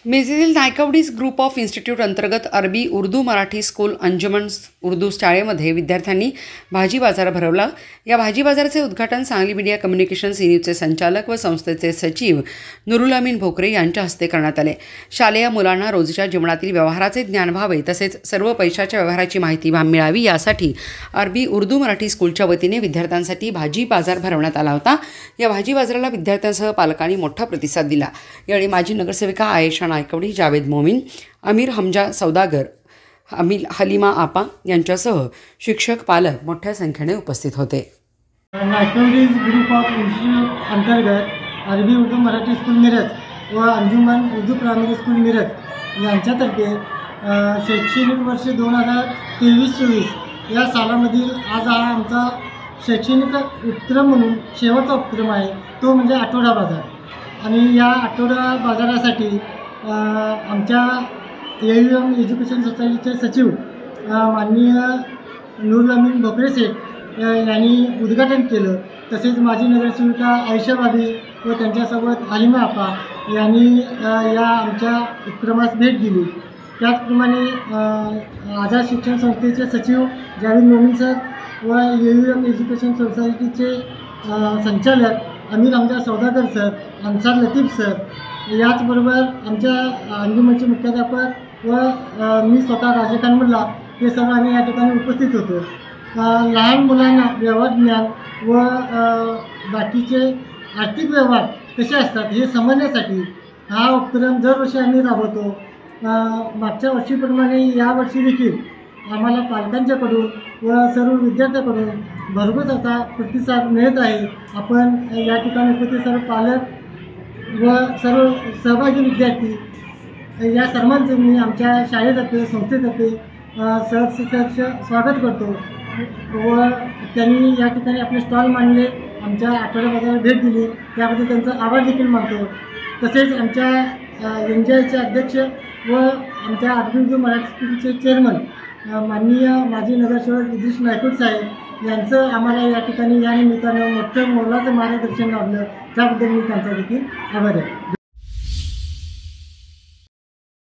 मेझीतील नायकवडीज group of institute अंतर्गत Arabi Urdu Marathi school Anjuman Urdu शाळेमध्ये विद्यार्थ्यांनी भाजी बाजार भरवला। या भाजी बाजाराचे उद्घाटन सांगली मीडिया कम्युनिकेशन्स यूनिटचे संचालक व संस्थेचे सचिव नुरुल अमीन भोकरे यांच्या हस्ते करण्यात आले। शालेय मुलांना रोजच्या जीवनातील व्यवहाराचे ज्ञान व्हावे तसेच सर्व पैशाच्या व्यवहाराची माहिती मिळावी यासाठी अरबी उर्दू मराठी स्कूलच्या वतीने विद्यार्थ्यांसाठी भाजी बाजार भरवण्यात आला होता। या भाजी बाजाराला विद्यार्थ्यांसह पालकांनी मोठा प्रतिसाद दिला। यावेळी माजी नगरसेविका आयेशा नायकवडी, जावेद मोमीन, अमीर हमजा सौदागर, हलीमा आपा यांच्यासह शिक्षक पालक मोठ्या संख्येने उपस्थित होते। नायकवडीज ग्रुप ऑफ इन्स्टिट्यूट अंतर्गत अरबी उर्दू मराठी स्कूल मिरज व अंजुमन उर्दू प्रायमरी स्कूल मिरज यांच्यातर्फे शैक्षणिक वर्ष 2023-24 या सालामधील आज हा आमचा शैक्षणिक उपक्रम म्हणून शेवटचा उपक्रम आहे, तो म्हणजे आठवडा बाजार। आणि या आठवडा बाजारासाठी आमच्या AUM एज्युकेशन सोसायटीचे सचिव माननीय नुरुल अमीन भोकरे सेठ यांनी उद्घाटन केलं। तसेच माजी नगरसेविका आयशा भाभी व त्यांच्यासोबत हलीमा आपा यांनी या आमच्या उपक्रमास भेट दिली। त्याचप्रमाणे आझाद शिक्षण संस्थेचे सचिव जावेद मोमीन सर व AUM एज्युकेशन सोसायटीचे संचालक अमीर हमजा सौदागर सर, अन्सार लतीफ सर, याचबरोबर आमच्या अंजुमनचे मुख्याध्यापक व मी स्वतः राजेखान मुल्ला हे सर्व आम्ही या ठिकाणी उपस्थित होतो। लहान मुलांना व्यवहार ज्ञान व बाकीचे आर्थिक व्यवहार कसे असतात हे समजण्यासाठी हा उपक्रम दरवर्षी आम्ही राबवतो। मागच्या वर्षीप्रमाणे यावर्षी देखील आम्हाला पालकांच्याकडून व सर्व विद्यार्थ्यांकडून भरघोस असा प्रतिसाद मिळत आहे। आपण या ठिकाणी उपस्थित सर्व पालक व सर्व सहभागी विद्यार्थी या सर्वांचे मी आमच्या शाळेतर्फे संस्थेतर्फे सहर्ष स्वागत करतो व त्यांनी या ठिकाणी आपले स्टॉल मांडले, आमच्या आठवडा बाजाराला भेट दिली त्याबद्दल त्यांचा आभार देखील मानतो। तसेच आमच्या NJIचे अध्यक्ष व आमच्या अरबी उर्दू मराठी स्कूलचे चेअरमन माननीय माजी नगरसेवक इद्रिस नायकवडी साहेब यांचं आम्हाला या ठिकाणी या निमित्तानं मोठं मोलाचं मार्गदर्शन लाभलं, त्याबद्दल मी त्यांचा देखील आभारी आहे।